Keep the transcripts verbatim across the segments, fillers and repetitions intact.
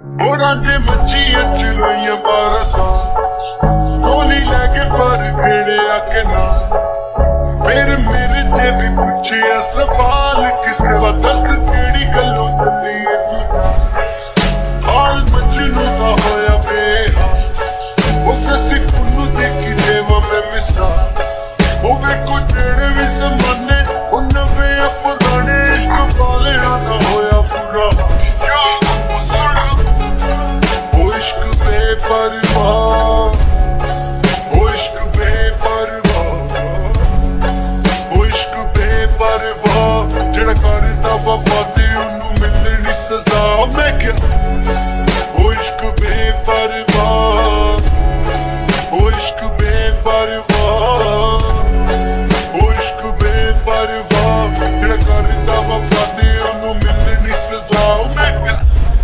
होरां दे मच्छियां च रोइयां बारां साल गोली लैके पर खेड़िया के नाल फिर मेरे ते भी पुछिया सवाल किसे वा दस केड़ी गल्लों चली है तू हाल मजनू दा होया बेहाल उसे सिकुनू देखी देवा मैं मिसाल होवे को जेड़े भी ज़माने ओ नवे पुराने इश्क वाले दा होया बुरा इश्क बेपरवाह ओ इश्क बेपरवाह ओ इश्क बेपरवाह जेड़ा करदा वफा ते ओनू मिलनी सजा मैं क्या ओ इश्क बेपरवाह ओ इश्क बेपरवाह ओ इश्क बेपरवाह जेड़ा करदा वफा ते ओनू मिलनी सजा मैं क्या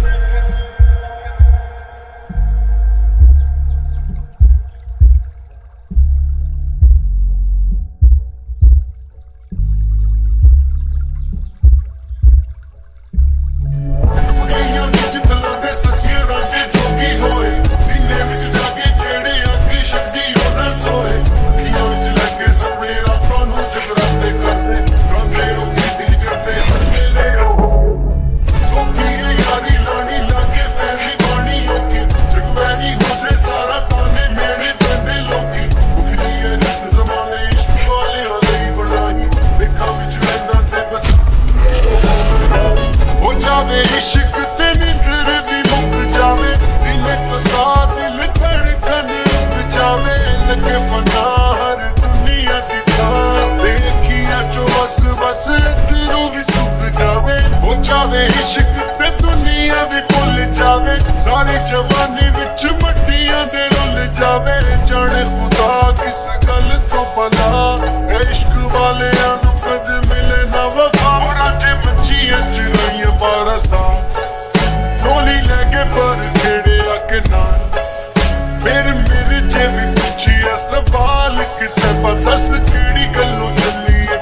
इश्क ते निंदर दी मुक जावे सीने तो सा दिल धड़कन रुक जावे लगे फना हर दुनिया दी थां देखिया जो बस बस इधरों भी सुक जावे हो जावे इश्क ते दुनिया भी भुल जावे सारी जवानी विच मट्टियां दे रुल जावे जाने खुदा किस गल तो भला ऐ इश्क वालियां नू कद मिले ना वफा होरां दे मच्छियां च रोइयां बारां साल गोली लैके पर खेड़िया के नाल फिर मेरे चे भी पुछिया सवाल किसे पता दस केड़ी गल्लों चली है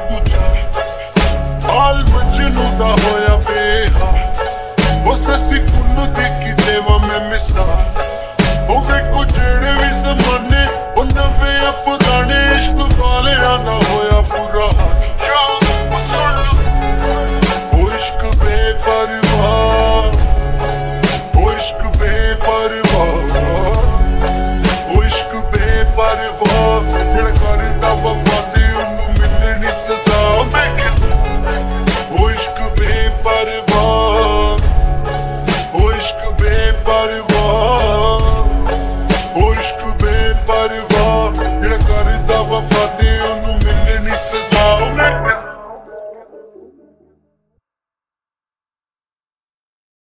तू हाल मजनू दा होया बेहाल उसे सिकुनू देखी देवा मैं मिसाल होवे को जेड़े भी ज़माने ओ नवे पुराने इश्क वाले दा होया बुरा हाल ओ इश्क बेपरवाह ओ इश्क बेपरवाह ओ इश्क बेपरवाह जेड़ा करदा वफा ते ओनू मिलनी सजा मैं क्या ओ इश्क बेपरवाह ओ इश्क बेपरवाह